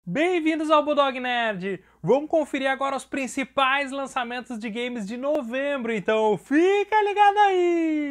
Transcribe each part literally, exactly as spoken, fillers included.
Bem-vindos ao Bulldog Nerd! Vamos conferir agora os principais lançamentos de games de novembro, então fica ligado aí!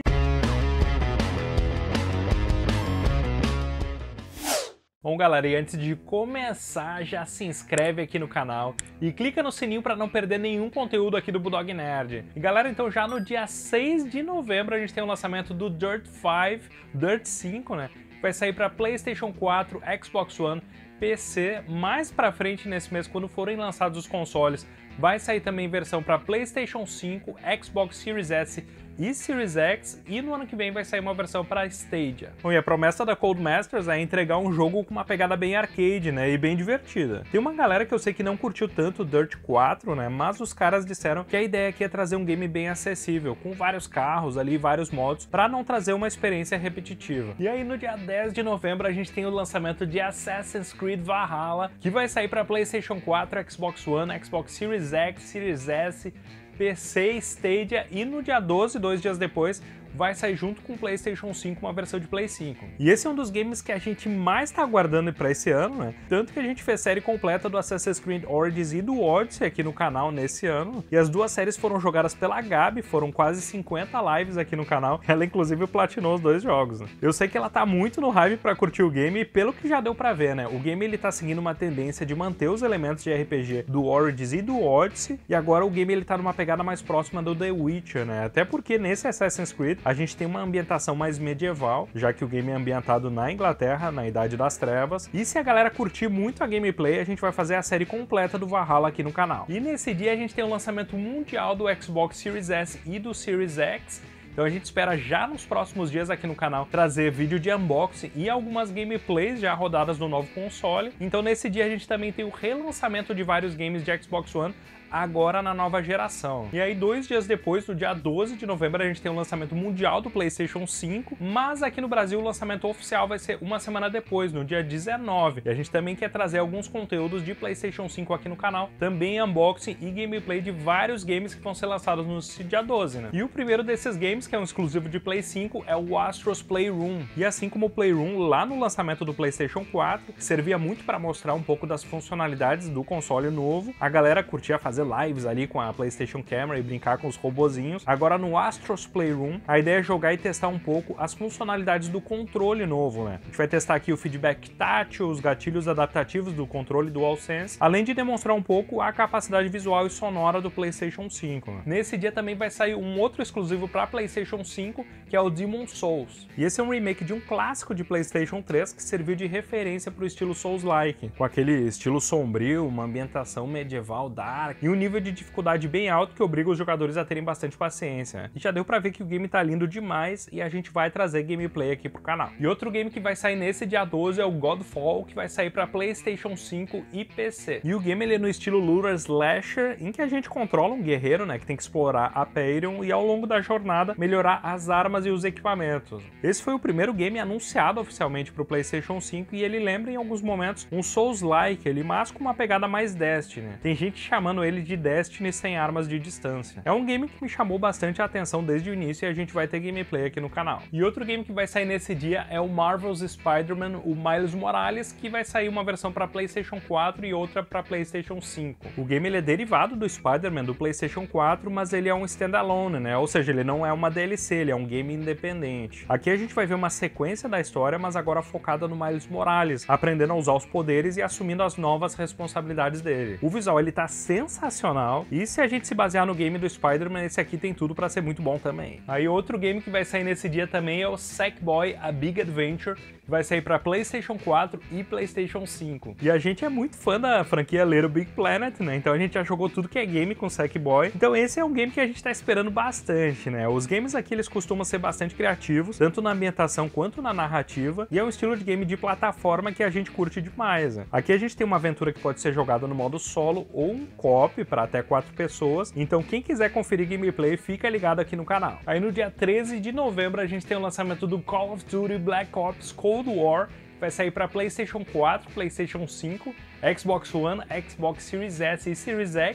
Bom, galera, e antes de começar, já se inscreve aqui no canal e clica no sininho para não perder nenhum conteúdo aqui do Bulldog Nerd. E galera, então já no dia seis de novembro a gente tem o lançamento do Dirt cinco, Dirt cinco, né? Vai sair para PlayStation quatro, Xbox One, P C. Mais pra frente nesse mês, quando forem lançados os consoles, vai sair também versão para PlayStation cinco, Xbox Series S e Series X, e no ano que vem vai sair uma versão para Stadia. Bom, e a promessa da Codemasters é entregar um jogo com uma pegada bem arcade, né, e bem divertida. Tem uma galera que eu sei que não curtiu tanto o Dirt quatro, né, mas os caras disseram que a ideia aqui é trazer um game bem acessível, com vários carros ali, vários modos, para não trazer uma experiência repetitiva. E aí no dia dez de novembro a gente tem o lançamento de Assassin's Creed Valhalla, que vai sair para PlayStation quatro, Xbox One, Xbox Series X, Series S, P C, Stadia, e no dia doze, dois dias depois, vai sair junto com o PlayStation cinco uma versão de Play cinco. E esse é um dos games que a gente mais tá aguardando para esse ano, né? Tanto que a gente fez série completa do Assassin's Creed Origins e do Odyssey aqui no canal nesse ano. E as duas séries foram jogadas pela Gabi, foram quase cinquenta lives aqui no canal. Ela inclusive platinou os dois jogos, né? Eu sei que ela tá muito no hype para curtir o game, e pelo que já deu para ver, né? O game ele tá seguindo uma tendência de manter os elementos de R P G do Origins e do Odyssey, e agora o game ele tá numa pegada mais próxima do The Witcher, né? Até porque nesse Assassin's Creed a gente tem uma ambientação mais medieval, já que o game é ambientado na Inglaterra, na Idade das Trevas. E se a galera curtir muito a gameplay, a gente vai fazer a série completa do Valhalla aqui no canal. E nesse dia a gente tem o lançamento mundial do Xbox Series S e do Series X. Então a gente espera já nos próximos dias aqui no canal trazer vídeo de unboxing e algumas gameplays já rodadas no novo console. Então nesse dia a gente também tem o relançamento de vários games de Xbox One, agora na nova geração. E aí dois dias depois, no dia doze de novembro, a gente tem o lançamento mundial do PlayStation cinco, mas aqui no Brasil o lançamento oficial vai ser uma semana depois, no dia dezenove. E a gente também quer trazer alguns conteúdos de PlayStation cinco aqui no canal, também unboxing e gameplay de vários games que vão ser lançados no dia doze, né? E o primeiro desses games, que é um exclusivo de Play cinco, é o Astro's Playroom. E assim como o Playroom lá no lançamento do PlayStation quatro, que servia muito para mostrar um pouco das funcionalidades do console novo, a galera curtia fazer lives ali com a PlayStation Camera e brincar com os robozinhos. Agora no Astro's Playroom, a ideia é jogar e testar um pouco as funcionalidades do controle novo, né? A gente vai testar aqui o feedback tátil, os gatilhos adaptativos do controle DualSense, além de demonstrar um pouco a capacidade visual e sonora do PlayStation cinco, né? Nesse dia também vai sair um outro exclusivo para PlayStation cinco, que é o Demon's Souls. E esse é um remake de um clássico de PlayStation três que serviu de referência para o estilo Souls-like, com aquele estilo sombrio, uma ambientação medieval dark e um nível de dificuldade bem alto que obriga os jogadores a terem bastante paciência. E já deu pra ver que o game tá lindo demais e a gente vai trazer gameplay aqui pro canal. E outro game que vai sair nesse dia doze é o Godfall, que vai sair pra PlayStation cinco e P C. E o game ele é no estilo Looter Slasher, em que a gente controla um guerreiro, né, que tem que explorar a Payron e ao longo da jornada melhorar as armas e os equipamentos. Esse foi o primeiro game anunciado oficialmente pro PlayStation cinco e ele lembra em alguns momentos um Souls-like, ele mas com uma pegada mais Destiny. Tem gente chamando ele de Destiny sem armas de distância. É um game que me chamou bastante a atenção desde o início e a gente vai ter gameplay aqui no canal. E outro game que vai sair nesse dia é o Marvel's Spider-Man, o Miles Morales, que vai sair uma versão para PlayStation quatro e outra para PlayStation cinco. O game ele é derivado do Spider-Man do PlayStation quatro, mas ele é um standalone, né? Ou seja, ele não é uma D L C, ele é um game independente. Aqui a gente vai ver uma sequência da história, mas agora focada no Miles Morales, aprendendo a usar os poderes e assumindo as novas responsabilidades dele. O visual ele tá sensacional, e se a gente se basear no game do Spider-Man, esse aqui tem tudo para ser muito bom também. Aí outro game que vai sair nesse dia também é o Sackboy: A Big Adventure, que vai sair para PlayStation quatro e PlayStation cinco. E a gente é muito fã da franquia Little Big Planet, né? Então a gente já jogou tudo que é game com Sackboy. Então esse é um game que a gente tá esperando bastante, né? Os games aqui eles costumam ser bastante criativos, tanto na ambientação quanto na narrativa, e é um estilo de game de plataforma que a gente curte demais, né? Aqui a gente tem uma aventura que pode ser jogada no modo solo ou um co-op para até quatro pessoas, então quem quiser conferir gameplay, fica ligado aqui no canal. Aí no dia treze de novembro a gente tem o lançamento do Call of Duty Black Ops Cold War, que vai sair para PlayStation quatro, PlayStation cinco, Xbox One, Xbox Series S e Series X,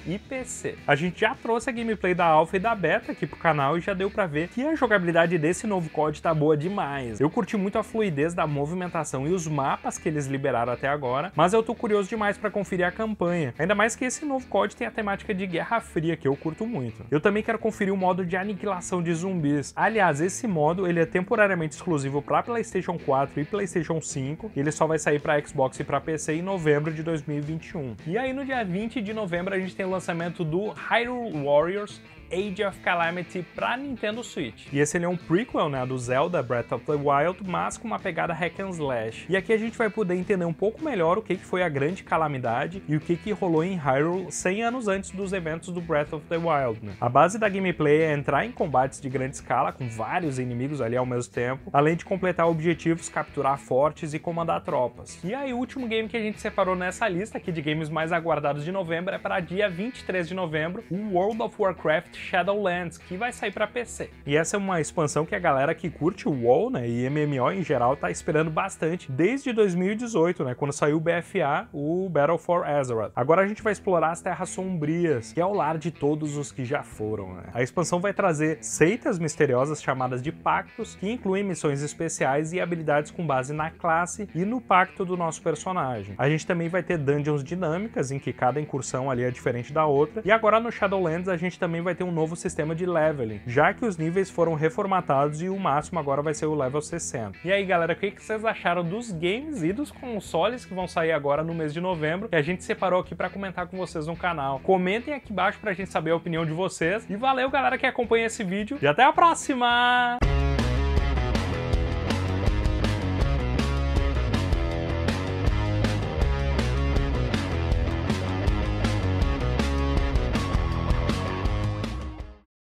e P C. A gente já trouxe a gameplay da Alpha e da Beta aqui pro canal e já deu pra ver que a jogabilidade desse novo C O D tá boa demais. Eu curti muito a fluidez da movimentação e os mapas que eles liberaram até agora, mas eu tô curioso demais pra conferir a campanha, ainda mais que esse novo C O D tem a temática de Guerra Fria, que eu curto muito. Eu também quero conferir o modo de aniquilação de zumbis. Aliás, esse modo ele é temporariamente exclusivo para PlayStation quatro e PlayStation cinco, e ele só vai sair para Xbox e para P C em novembro de dois mil e vinte e um. E aí no dia vinte de novembro a gente tem o lançamento do Hyrule Warriors Age of Calamity para Nintendo Switch. E esse ele é um prequel, né, do Zelda Breath of the Wild, mas com uma pegada hack and slash. E aqui a gente vai poder entender um pouco melhor o que que foi a grande calamidade e o que que rolou em Hyrule cem anos antes dos eventos do Breath of the Wild, né? A base da gameplay é entrar em combates de grande escala com vários inimigos ali ao mesmo tempo, além de completar objetivos, capturar fortes e comandar tropas. E aí o último game que a gente separou nessa lista aqui de games mais aguardados de novembro é para dia vinte e três de novembro, o World of Warcraft Shadowlands, que vai sair para P C. E essa é uma expansão que a galera que curte o WoW, né, e M M O em geral, tá esperando bastante desde dois mil e dezoito, né, quando saiu o B F A, o Battle for Azeroth. Agora a gente vai explorar as Terras Sombrias, que é o lar de todos os que já foram, né. A expansão vai trazer seitas misteriosas chamadas de pactos, que incluem missões especiais e habilidades com base na classe e no pacto do nosso personagem. A gente também vai ter dungeons dinâmicas, em que cada incursão ali é diferente da outra, e agora no Shadowlands a gente também vai ter um novo sistema de leveling, já que os níveis foram reformatados e o máximo agora vai ser o level sessenta. E aí galera, o que vocês acharam dos games e dos consoles que vão sair agora no mês de novembro, que a gente separou aqui para comentar com vocês no canal? Comentem aqui embaixo pra gente saber a opinião de vocês, e valeu galera que acompanha esse vídeo, e até a próxima!